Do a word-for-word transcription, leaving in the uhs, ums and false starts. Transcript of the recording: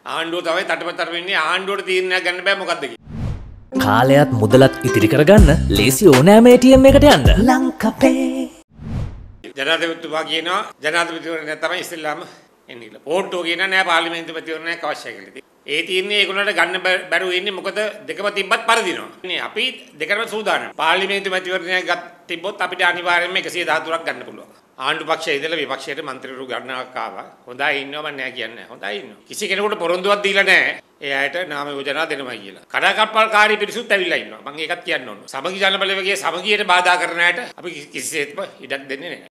ආණ්ඩුව තමයි තටමතර වෙන්නේ ආණ්ඩුවට තීරණයක් ගන්න බෑ මොකද්ද කියලා. කාලයත් මුදලත් ඉතිරි කරගන්න ලේසි ඕනෑම A T M එකට යන්න. ලංකාපේ. ජනාධිපතිතුමා කියනවා ජනාධිපතිවරයා තමයි ඉස්සෙල්ලාම එන්නේ කියලා. පොට්ටෝ කියනවා නෑ පාර්ලිමේන්තුපතිවරණයක් අවශ්‍යයි කියලා. ඒ තීරණේ ඒගොල්ලන්ට ගන්න බැරුව ඉන්නේ මොකද දෙකම තිබ්බත් පරදිනවා. ඉන්නේ අපි දෙකම සූදානම්. පාර්ලිමේන්තුපතිවරණයක් ගත් තිබ්බොත් අපිට අනිවාර්යයෙන්ම එකසිය දහතුනක් ගන්න පුළුවන්. ආණ්ඩු පක්ෂයේ ඉඳලා විපක්ෂයට മന്ത്രിවරු ගණනාවක් ආවා. හොඳයි ඉන්නවා මම නෑ කියන්නේ. හොඳයි ඉන්නවා. කිසි කෙනෙකුට පොරොන්දුවක් දීලා නෑ. ඒ අයට නාම යෝජනා දෙනවයි කියලා. කඩාකප්පල්කාරී පිරිසුත් ඇවිල්ලා ඉන්නවා. මම ඒකත් කියන්න ඕන. සමගි ජනබලවේගයේ සමගියට බාධා කරන අයට අපි කිසිසේත්ම ඉඩක් දෙන්නේ නෑ.